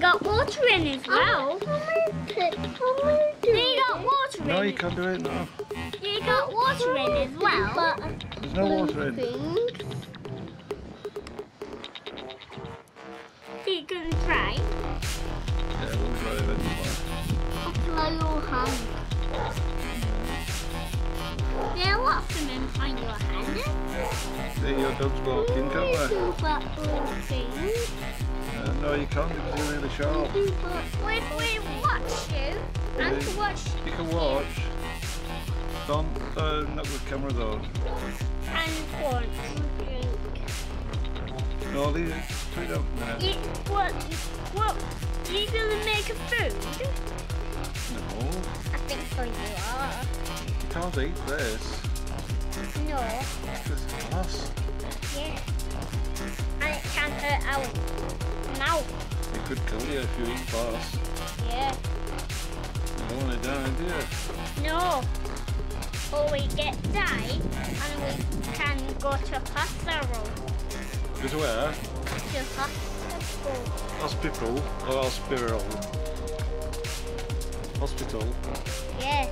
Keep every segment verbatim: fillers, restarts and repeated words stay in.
got water in as well. You got water in. No, you can't do it, no. You got water in as well. There's no water in. You can try. Yeah, we'll try eventually. Apply your hand. There are lots of them on your hand. See, your dog's walking, can't we? That little thing. Uh, no, you can't because you're really sharp. We, we watch you and Yeah. watch You can watch. Don't, uh, not with camera though. and watch. No, leave it. Put it up a minute. You, what, what, are you going to make a food? No, I think so you are. you can't eat this. No. This glass. Yeah. And it can hurt our mouth. It could kill you if you eat fast. Yeah. You don't want to die, do you? No. Or we get died and we can go to hospital. Go to where? To hospital. Hospital or hospital? Hospital. Yeah.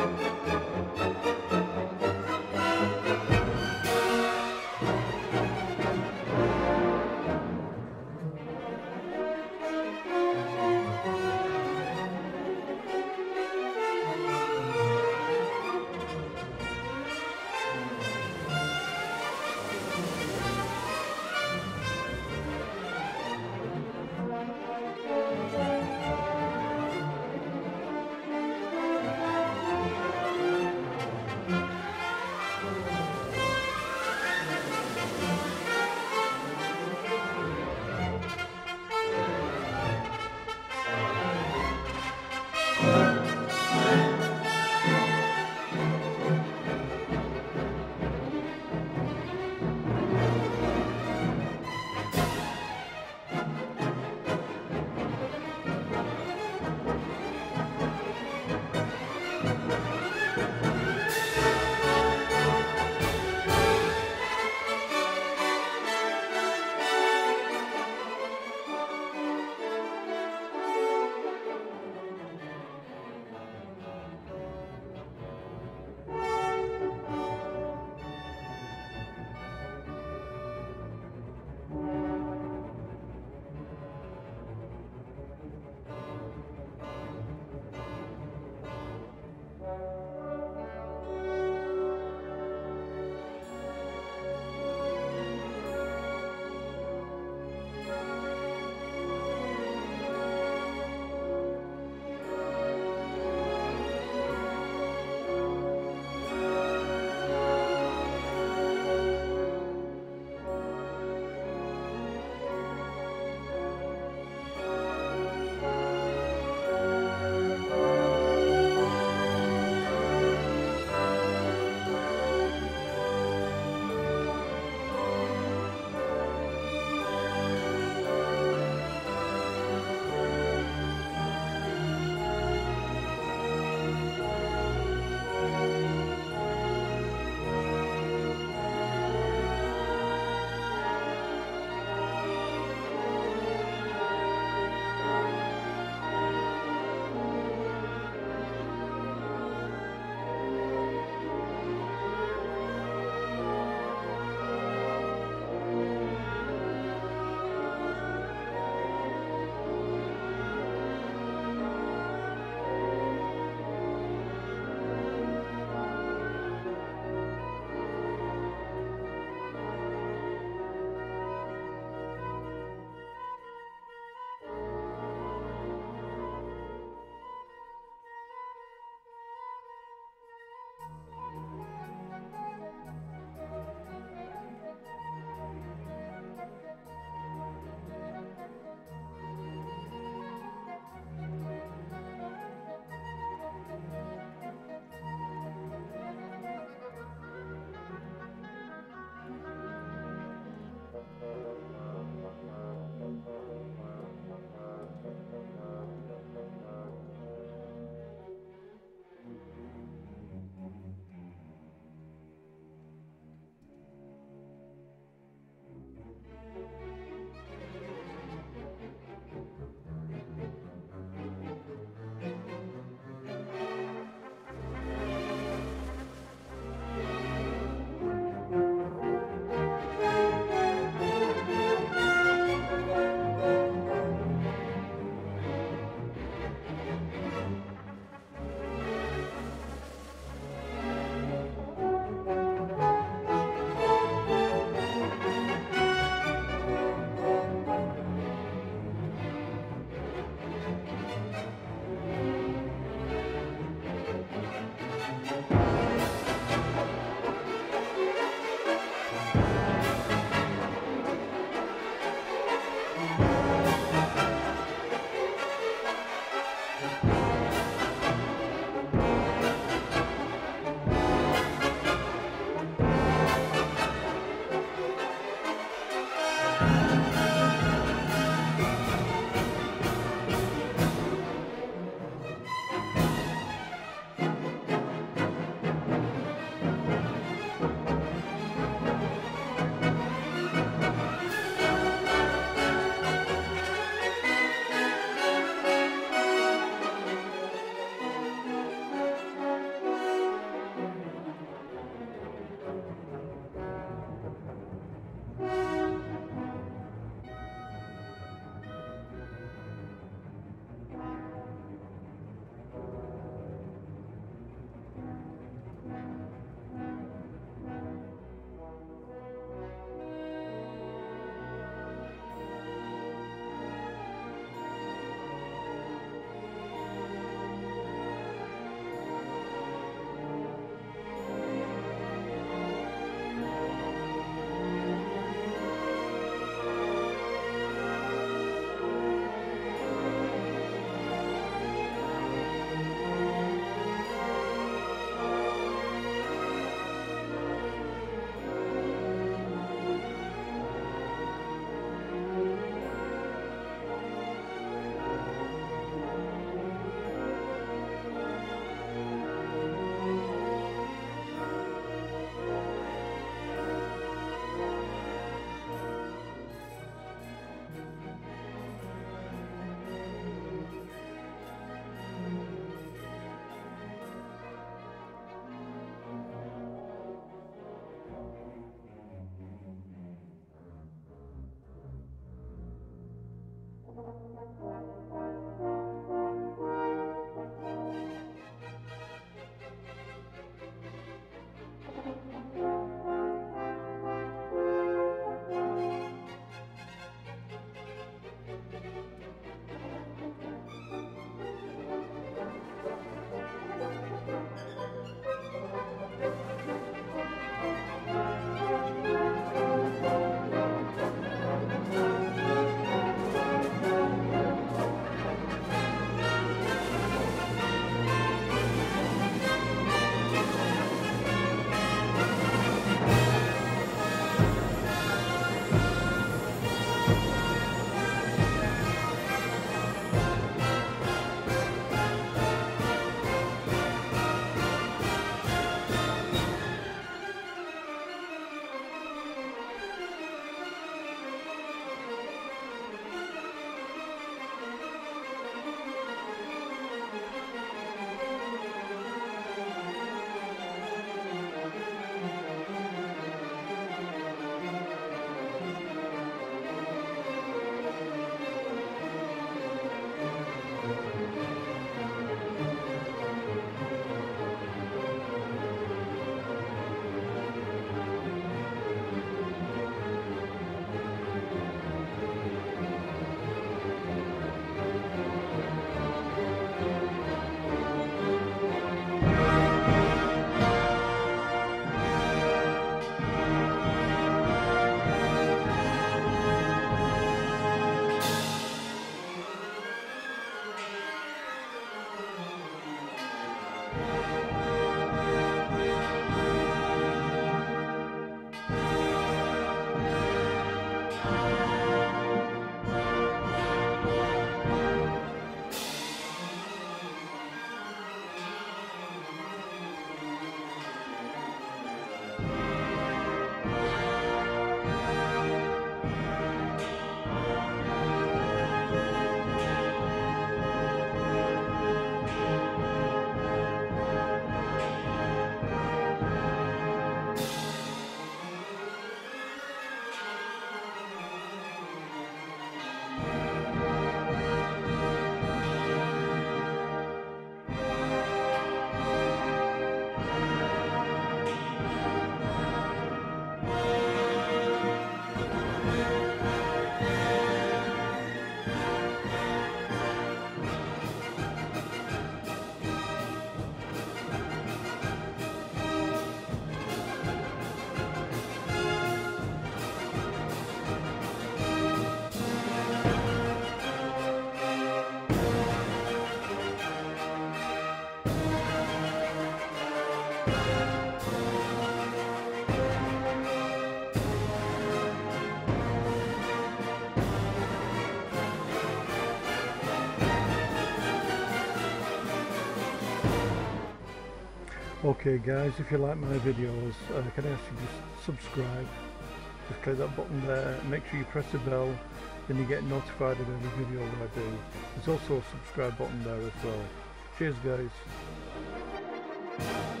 Okay guys, if you like my videos, uh, can I ask you to subscribe? Just click that button there, make sure you press the bell, then you get notified of every video that I do. There's also a subscribe button there as well. Cheers guys.